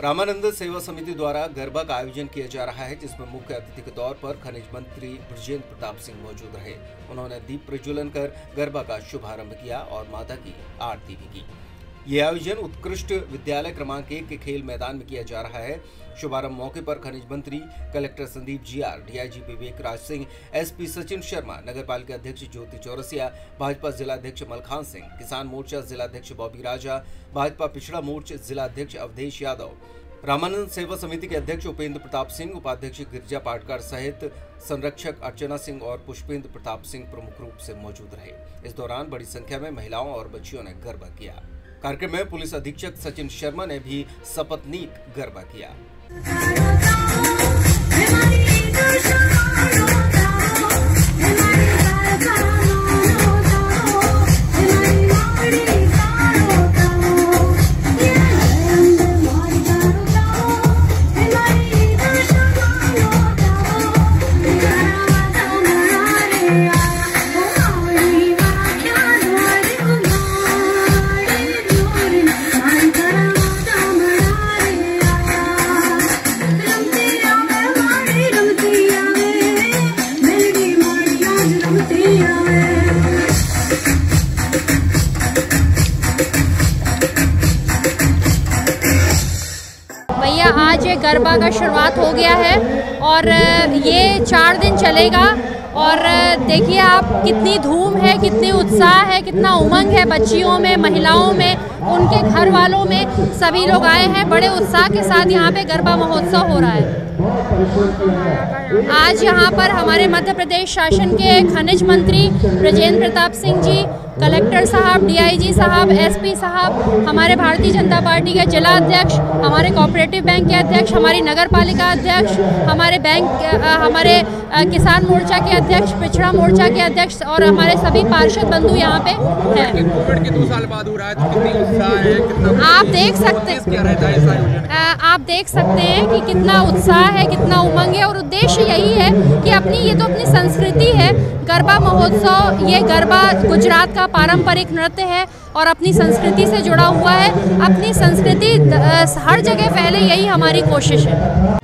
रामानंद सेवा समिति द्वारा गरबा का आयोजन किया जा रहा है, जिसमें मुख्य अतिथि के तौर पर खनिज मंत्री बृजेंद्र प्रताप सिंह मौजूद रहे। उन्होंने दीप प्रज्वलन कर गरबा का शुभारंभ किया और माता की आरती भी की। ये आयोजन उत्कृष्ट विद्यालय क्रमांक 1 के खेल मैदान में किया जा रहा है। शुभारंभ मौके पर खनिज मंत्री, collector Sandeep GR, DIG Vivek Raj Singh, SP Sachin Sharma, नगर पालिका अध्यक्ष ज्योति चौरसिया, भाजपा जिला अध्यक्ष मलखान सिंह, किसान मोर्चा जिला अध्यक्ष बॉबी राजा, भाजपा पिछड़ा मोर्चा जिला अध्यक्ष अवधेश यादव, रामानंद सेवा समिति के अध्यक्ष उपेंद्र प्रताप सिंह, उपाध्यक्ष गिरिजा पाटकर सहित संरक्षक अर्चना सिंह और पुष्पेंद्र प्रताप सिंह प्रमुख रूप से मौजूद रहे। इस दौरान बड़ी संख्या में महिलाओं और बच्चियों ने गरबा किया। कार्यक्रम में पुलिस अधीक्षक सचिन शर्मा ने भी शपथनीक गरबा किया। भैया आज ये गरबा का शुरुआत हो गया है और ये 4 दिन चलेगा और देखिए आप कितनी धूम है, कितनी उत्साह है, कितना उमंग है बच्चियों में, महिलाओं में, उनके घर वालों में। सभी लोग आए हैं बड़े उत्साह के साथ। यहाँ पे गरबा महोत्सव हो रहा है। आज यहाँ पर हमारे मध्य प्रदेश शासन के खनिज मंत्री बृजेंद्र प्रताप सिंह जी, कलेक्टर साहब, DIG साहब, SP साहब, हमारे भारतीय जनता पार्टी के जिला अध्यक्ष, हमारे कोऑपरेटिव बैंक के अध्यक्ष, हमारी नगर पालिका अध्यक्ष, हमारे किसान मोर्चा के अध्यक्ष, पिछड़ा मोर्चा के अध्यक्ष और हमारे सभी पार्षद बंधु यहाँ पे हैं। कोविड के 2 साल बाद हो रहा है, तो कितनी उत्साह है, कितना आप देख सकते हैं कि कितना उत्साह है, कितना उमंग है। और उद्देश्य यही है कि ये तो अपनी संस्कृति है। गरबा महोत्सव, ये गरबा गुजरात का पारंपरिक नृत्य है और अपनी संस्कृति से जुड़ा हुआ है। अपनी संस्कृति हर जगह फैले, यही हमारी कोशिश है।